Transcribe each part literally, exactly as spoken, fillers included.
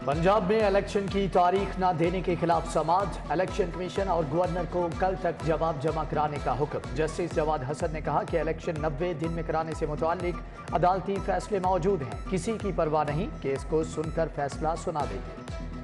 पंजाब में इलेक्शन की तारीख न देने के खिलाफ समाज, इलेक्शन कमीशन और गवर्नर को कल तक जवाब जमा कराने का हुक्म। जस्टिस जवाद हसन ने कहा कि इलेक्शन नब्बे दिन में कराने से मुतालिक अदालती फैसले मौजूद हैं, किसी की परवाह नहीं, केस को सुनकर फैसला सुना देंगे।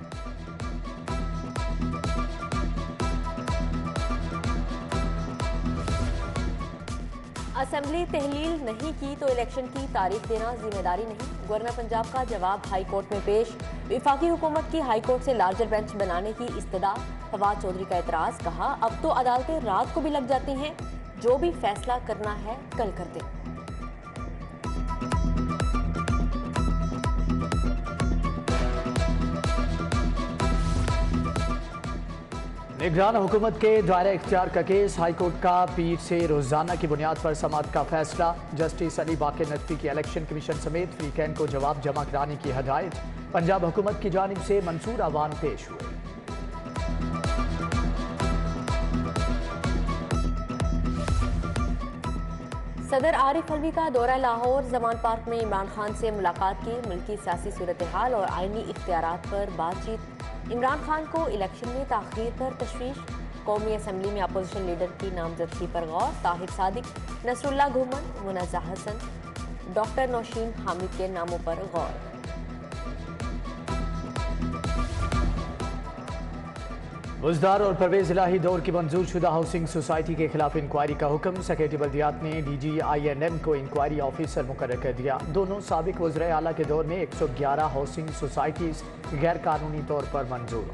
असेंबली तहलील नहीं की तो इलेक्शन की तारीख देना जिम्मेदारी नहीं, गवर्नर पंजाब का जवाब हाई कोर्ट में पेश। विफाकी हुकूमत की हाई कोर्ट से लार्जर बेंच बनाने की इस्तदा, फवाद चौधरी का एतराज। कहा अब तो अदालतें रात को भी लग जाती हैं, जो भी फैसला करना है कल कर दें। निगरान हुकूमत के दायरे इख्तियार का केस, हाईकोर्ट का पीर से रोजाना की बुनियाद पर समाअत का फैसला। जस्टिस अली बाकर नकवी की इलेक्शन कमीशन समेत वीकेंड को जवाब जमा कराने की हदायत। पंजाब हुकूमत की जानिब से मंसूर आवान पेश हुए। सदर आरिफ अलवी का दौरा लाहौर, जमान पार्क में इमरान खान से मुलाकात की। मुल्की सियासी सूरत हाल और आईनी इख्तियारात पर बातचीत। इमरान खान को इलेक्शन में ताखीर पर तशवीश। कौमी असम्बली में अपोजिशन लीडर की नामजदगी पर गौर। ताहिर सादिक, नसरुल्लाह घुमन, मुनज़्ज़ा हसन, डॉक्टर नौशीन हामिद के नामों पर गौर। बुजदार और परवेज इलाही दौर की मंजूर शुदा हाउसिंग सोसाइटी के खिलाफ इंक्वायरी का हुक्म। सेक्रेटरी बल्दियात ने D G I N M को इंक्वायरी ऑफिसर मुकर्रर कर दिया। दोनों साबिक वज़राए आला के दौर में एक सौ ग्यारह हाउसिंग सोसाइटीज गैर कानूनी तौर पर मंजूर।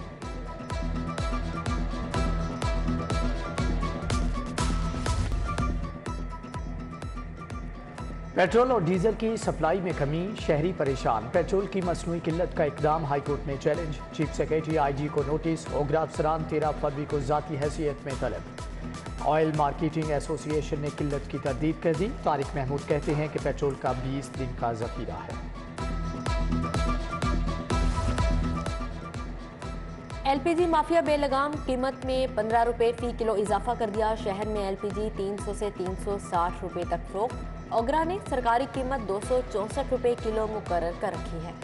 पेट्रोल और डीजल की सप्लाई में कमी, शहरी परेशान। पेट्रोल की मसनूई किल्लत का इकदाम हाईकोर्ट में challenge. Chief secretary I G को नोटिस। ओगरा अफसरान तेरह फरवरी को जाती हैसियत में तलब। ऑयल मार्केटिंग एसोसिएशन ने किल्लत की तरदीद कर दी। तारिक महमूद कहते हैं कि पेट्रोल का बीस दिन का जखीरा है। एल पी जी माफिया बेलगाम, कीमत में पंद्रह रुपये फी किलो इजाफा कर दिया। शहर में एल पी जी तीन सौ से तीन सौ साठ रुपये तक फरोख्त। ओगरा ने सरकारी कीमत दो सौ चौंसठ रुपये किलो मुकर्रर कर रखी है।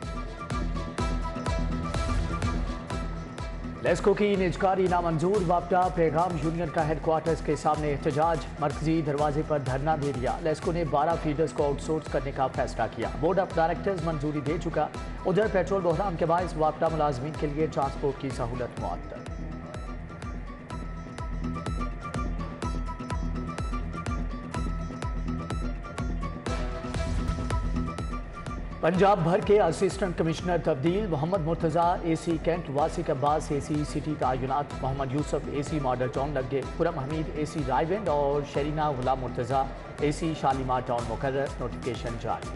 लेस्को की निजकारी नामंजूर। वापडा पैगाम यूनियन का हेडक्वार्टर्स के सामने एहतजाज। मरकजी दरवाजे पर धरना दे दिया। लेस्को ने बारह फीडर्स को आउटसोर्स करने का फैसला किया। बोर्ड ऑफ डायरेक्टर्स मंजूरी दे चुका। उधर पेट्रोल बहरान के बायस वापडा मुलाजमीन के लिए ट्रांसपोर्ट की सहूलत मुअत्तल। पंजाब भर के असिस्टेंट कमिश्नर तब्दील। Mohammad Murtaza A C cantt, Wasiq Abbas A C city तायुनात। Mohammad Yusuf A C model town लग गए। खुरम हमीद ए सी रायविंड और Sharina Ghulam Murtaza A C Shalimar town मुकर्रर। नोटिफिकेशन जारी।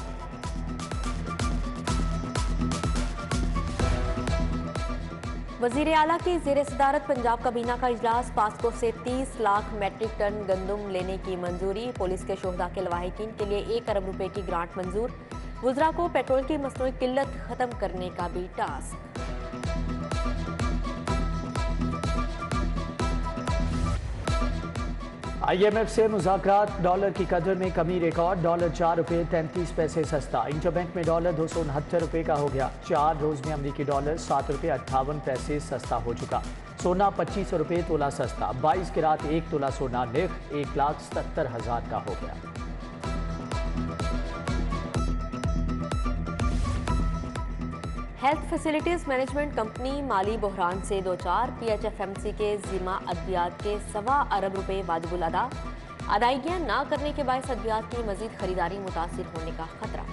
वजीर आला की ज़ेर सदारत पंजाब काबीना का इजलास। पास्को से तीस लाख मैट्रिक टन गंदम लेने की मंजूरी। पुलिस के शोहदा के लवाहिकीन के लिए एक अरब रुपए की ग्रांट मंजूर। वुज़रा को पेट्रोल की मसनूई किल्लत खत्म करने का भी टास्क। आई एम एफ से मुज़ाकरात। डॉलर की कदर में कमी रिकॉर्ड। डॉलर चार रुपये तैंतीस पैसे सस्ता। इंटरबैंक में डॉलर दो सौ उनहत्तर रुपये का हो गया। चार रोज में अमरीकी डॉलर सात रुपये अट्ठावन पैसे सस्ता हो चुका। सोना पच्चीस सौ रुपये तोला सस्ता। बाईस के रात एक तोला सोना निर्ख एक लाख सत्तर हजार का हो गया। हेल्थ फैसिलिटीज मैनेजमेंट कंपनी माली बहरान से दो चार। P H F M C के जिम्मा अद्वियात के सवा अरब रुपए वाजिबुल अदा। अदायगियां न करने के बायस अद्वियात की मजीद खरीदारी मुतासिर होने का खतरा।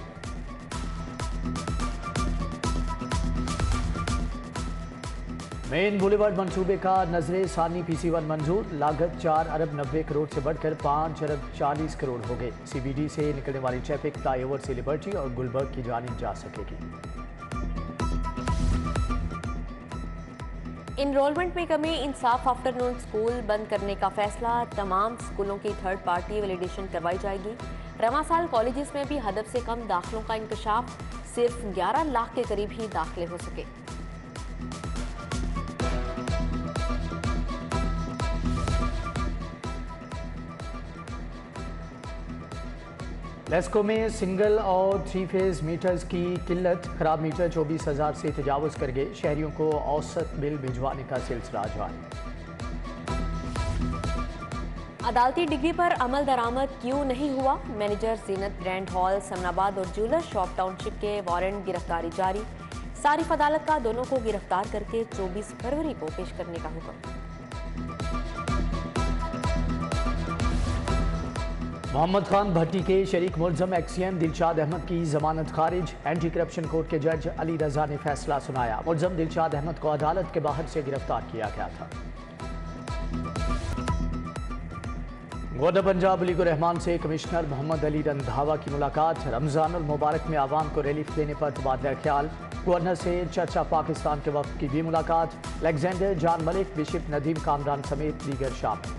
मेन बुलेवर्ड मंसूबे का नजरे सानी पी सी वन मंजूर। लागत चार अरब नब्बे करोड़ से बढ़कर पाँच अरब चालीस करोड़ हो गए। सी बी डी से निकलने वाली ट्रैफिक फ्लाईओवर से लिबर्टी और गुलबर्ग की जानिब जा सकेगी। इनरोलमेंट में कमी, इंसाफ आफ्टरनून स्कूल बंद करने का फैसला। तमाम स्कूलों की थर्ड पार्टी वैलिडेशन करवाई जाएगी। रवा साल कॉलेजेस में भी हदफ से कम दाखिलों का इंकशाफ। सिर्फ ग्यारह लाख के करीब ही दाखिले हो सके। लेस्को में सिंगल और थ्री फेज मीटर्स की किल्लत, खराब मीटर चौबीस हजार से तजावुज कर गए। शहरियों को औसत बिल भिजवाने का सिलसिला जारी। अदालती डिग्री पर अमल दरामद क्यों नहीं हुआ? Manager Zeenat grand hall Samanabad और ज्वेलर शॉप टाउनशिप के वारंट गिरफ्तारी जारी। सारिफ अदालत का दोनों को गिरफ्तार करके चौबीस फरवरी को पेश करने का हुक्म। मोहम्मद खान भट्टी के शरीक मुलजम एक्सीएम दिलशाद अहमद की जमानत खारिज। एंटी करप्शन कोर्ट के जज अली रजा ने फैसला सुनाया। मुलजम दिलशाद अहमद को अदालत के बाहर से गिरफ्तार किया गया था। गवर्नर पंजाब वलीकुर रहमान से कमिश्नर मोहम्मद अली रंधावा की मुलाकात। रमजानुल मुबारक में आवाम को रिलीफ देने पर तबादला ख्याल। गवर्नर से चर्चा पाकिस्तान के वक्त की भी मुलाकात। अलेक्जेंडर जान मलिक, बिशप नदीम कामरान समेत दीगर शामिल।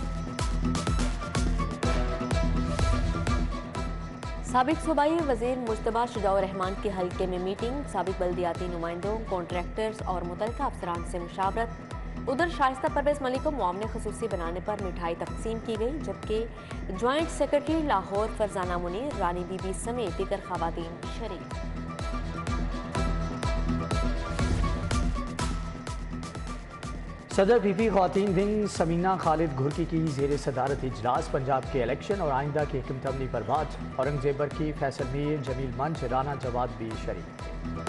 साबिक सूबाई वजीर मुश्तबा शुजाउर रहमान के हल्के में मीटिंग। साबिक बल्दियाती नुमाइंदों, कॉन्ट्रैक्टर्स और मुतल्लिका अफसरान से मुशावरत। उधर शाइस्ता परवेज मलिक को मुआवने खसूसी बनाने पर मिठाई तकसीम की गई, जबकि ज्वाइंट सेक्रेटरी लाहौर फरजाना मुनीर, रानी बीबी समेत दीगर खवातीन शरीक। सदर पीपी ख्वातीन विंग समीना खालिद घुर्की की जेर सदारत इजलास। पंजाब के इलेक्शन और आइंदा की हिकमतमनी पर बात। औरंगजेब बरकी, फैसल मीर, जमील मंच, राना जवाद भी शरीक।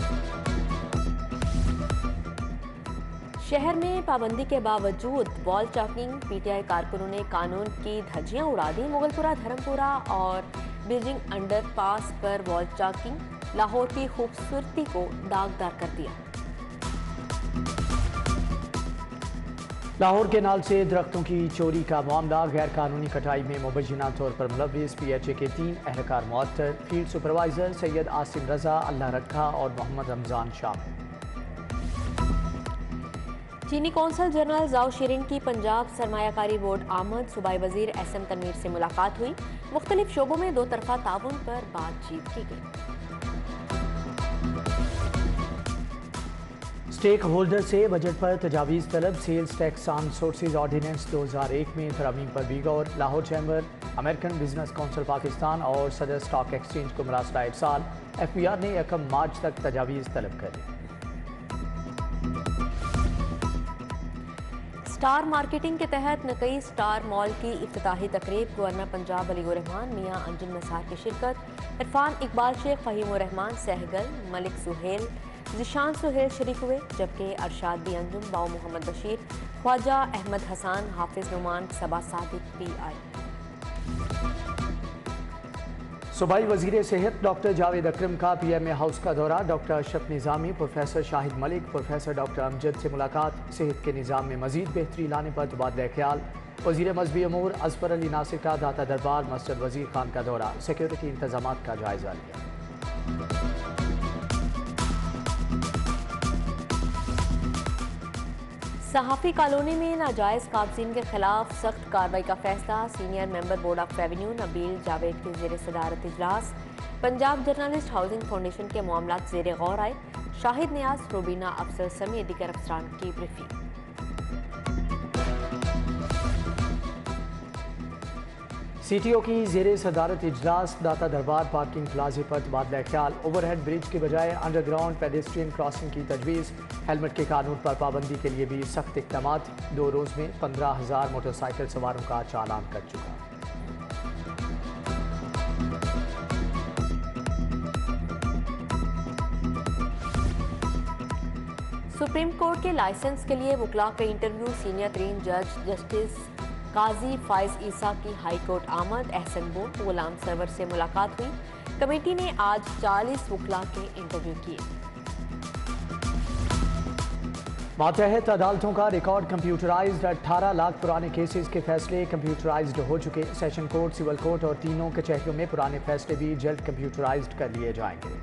शहर में पाबंदी के बावजूद वॉल चॉकिंग। पीटीआई कारकुनों ने कानून की धज्जियां उड़ा दी। मुगलपुरा, धर्मपुरा और बीजिंग अंडरपास पर वॉल चॉकिंग लाहौर की खूबसूरती को दागदार कर दिया। लाहौर के नाल से दरख्तों की चोरी का मामला। गैर कानूनी कटाई में मुबैना तौर पर मुलविस पीएचए के तीन एहलकार मुअत्तल। फील्ड सुपरवाइजर सैयद आसिम रजा, अल्लाह रखा और मोहम्मद रमजान शामिल। चीनी कौंसल जनरल जाओ शिरीन की पंजाब सरमायाकारी बोर्ड आमद। सूबाई वजीर एस एम तनवीर से मुलाकात हुई। मुख्तलिफ शोबों में दो तरफा ताउन पर बातचीत की गई। स्टेक होल्डर से बजट पर तजावीज़ तलब। Sales tax on sources ordinance दो हज़ार एक में तरमीम पर भी गौर। Lahore chamber, American business council Pakistan और सदर स्टॉक एक्सचेंज को मरासला इरसाल। एफ बी आर ने यकम मार्च तक तजावीज़ तलब कर ली। स्टार मार्केटिंग के तहत नकई स्टार मॉल की इफ्तिताही तकरीब। गवर्नर पंजाब वलीकुर रहमान, मियां अंजुम नसार की शिरकत। इरफान इकबाल शेख, फहीम रहमान सहगल, मलिक सुहेल, जिशान सुहेल शरीक हुए, जबकि अरशाद बी अंजुम, बाऊ मोहम्मद बशीर, ख्वाजा अहमद हसन, हाफिज नुमान, सबा सादिक भी आए। सूबाई वजीर सेहत डॉक्टर जावेद अकरम का पी एम ए हाउस का दौरा। Doctor Ashraf Nizami, professor Shahid Malik, professor doctor Amjad से मुलाकात। सेहत के निज़ाम में मजीद बेहतरी लाने पर तबादला ख्याल। वजीर मजहबी अमूर असफर अली नासिर का दाता दरबार मस्जिद वजीर खान का दौरा। सिक्योरिटी इंतजाम का जायजा लिया। सहाफ़ी कॉलोनी में नाजायज़ काबजीन के खिलाफ सख्त कार्रवाई का फैसला। Senior member board of revenue Nabeel Javed की ज़ेर सदारत इजलास। पंजाब जर्नलिस्ट हाउसिंग फाउंडेशन के मामलात ज़ेर गौर आए। शाहिद नियाज, रूबीना अफसर समेत दीगर अफसरान की ब्रीफिंग। सीटीओ की जेर सदारत इजलास। दाता दरबार पार्किंग प्लाजे पर तबादला ख्याल। ओवरहेड ब्रिज के बजाय अंडरग्राउंड पेडेस्ट्रियन क्रॉसिंग की तजवीज़। हेलमेट के कानून पर पाबंदी के लिए भी सख्त इक़दाम। दो रोज़ में पंद्रह हज़ार मोटरसाइकिल सवारों का चालान कर चुका। सुप्रीम कोर्ट के लाइसेंस के लिए वकला के इंटरव्यू। सीनियर तरीन जज जस्टिस काजी फाइज ईसा की हाई कोर्ट आमद। एहसन बोर्ड, गुलाम सरवर से मुलाकात हुई। कमेटी ने आज चालीस वकला के इंटरव्यू किए। मातहत अदालतों का रिकॉर्ड कंप्यूटराइज्ड। अठारह लाख पुराने केसेस के फैसले कंप्यूटराइज्ड हो चुके। सेशन कोर्ट, सिविल कोर्ट और तीनों कचहरियों में पुराने फैसले भी जल्द कंप्यूटराइज्ड कर लिए जाएंगे।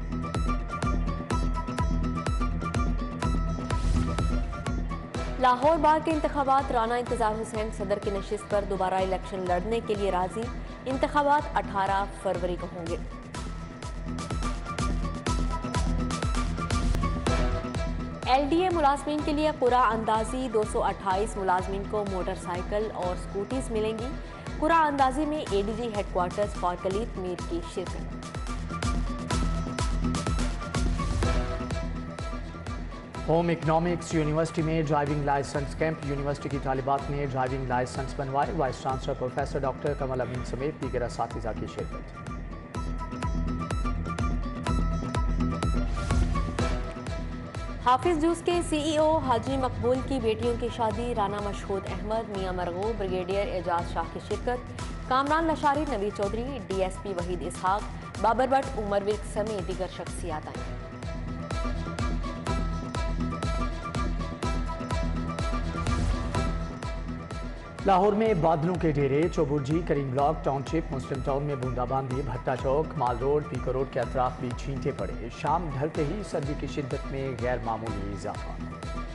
लाहौर बार के इंतखाबात। राना इंतजार हुसैन सदर की नशिस्त पर दोबारा इलेक्शन लड़ने के लिए राजी। इंतखाबात अठारह फरवरी को होंगे। एलडीए मुलाजमीन के लिए कुरा अंदाजी। दो सौ अट्ठाईस मुलाजमीन को मोटरसाइकिल और स्कूटीज मिलेंगी। कुरा अंदाजी में एडीजी हेडक्वार्टर्स फॉरकलीत मीर की शिरकत। होम इकोनॉमिक्स यूनिवर्सिटी में ड्राइविंग लाइसेंस कैंप। यूनिवर्सिटी की तालिबात ने ड्राइविंग लाइसेंस बनवाए। Vice chancellor professor doctor Kamal Amin समेत दीगर असातिज़ा की शिरकत। हाफिज जूस के सीईओ हाजी मकबूल की बेटियों की शादी। राना मशहूद अहमद, मियां मरगूब, ब्रिगेडियर एजाज शाह की शिरकत। कामरान लशारी, नबी चौधरी, डीएसपी वहीद इसहाक, बाबर भट्ट, उमर विर्क समेत दीगर शख्सियात आई। लाहौर में बादलों के डेरे। Chauburji, Karim block, township, Muslim town में बूंदाबांदी। भट्टा चौक, माल रोड, पीको रोड के अतराफ भी छींटे पड़े। शाम ढलते ही सर्दी की शिद्दत में गैर मामूली इजाफा।